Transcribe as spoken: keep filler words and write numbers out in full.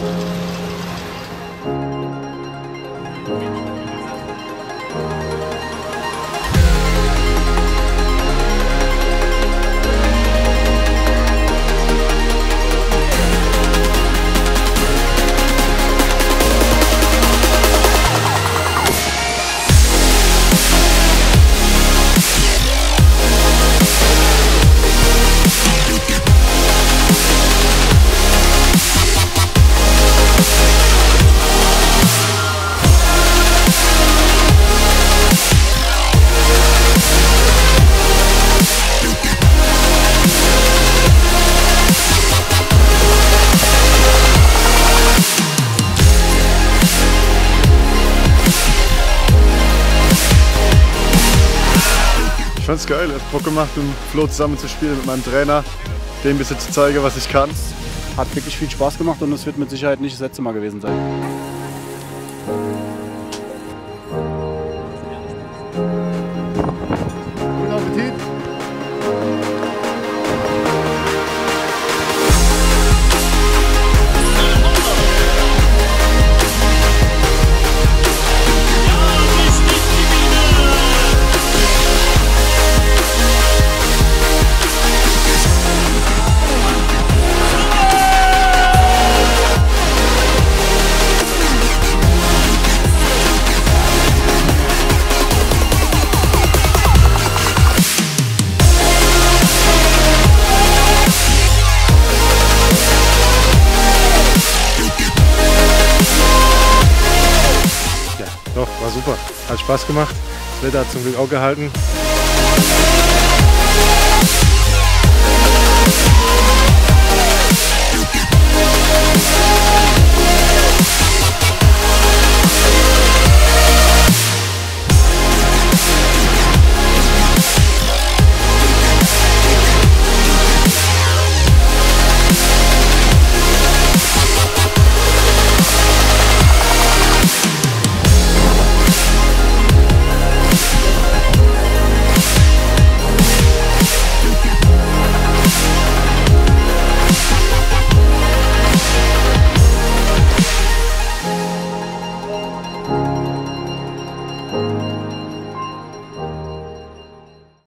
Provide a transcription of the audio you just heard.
Ich fand's geil, es hat Bock gemacht, mit Flo zusammen zu spielen, mit meinem Trainer, dem ein bisschen zu zeigen, was ich kann. Hat wirklich viel Spaß gemacht und es wird mit Sicherheit nicht das letzte Mal gewesen sein. Guten Appetit! Doch, war super. Hat Spaß gemacht. Das Wetter hat zum Glück auch gehalten.